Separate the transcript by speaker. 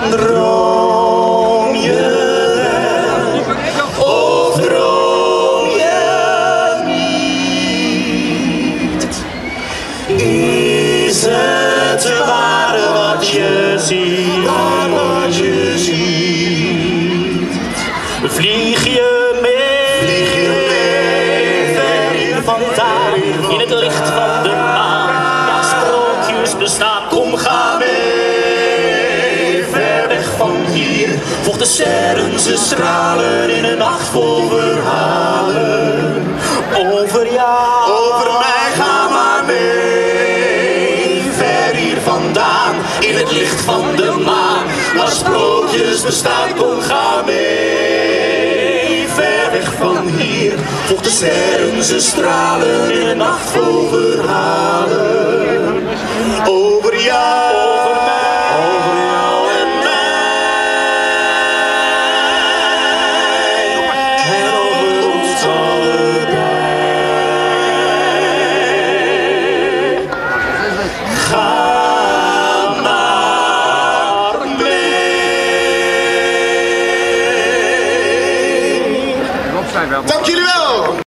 Speaker 1: Droom je of droom je niet? Is het waar wat je ziet? Vlieg je mee, ver hier vandaan, in het licht van de maan, waar sprookjes bestaan. Kom, ga mee, ver weg van hier, volg de sterren, ze stralen in een nacht vol verhalen. Over jou, over mij, ga maar mee, ver hier vandaan, in het licht van de maan, waar sprookjes bestaan. Kom, ga mee, ver weg van hier, volg de sterren, ze stralen in een nacht vol verhalen. Over jou, over mij, over jou en mij, en over ons allebei. Ga maar mee.
Speaker 2: Dank jullie wel!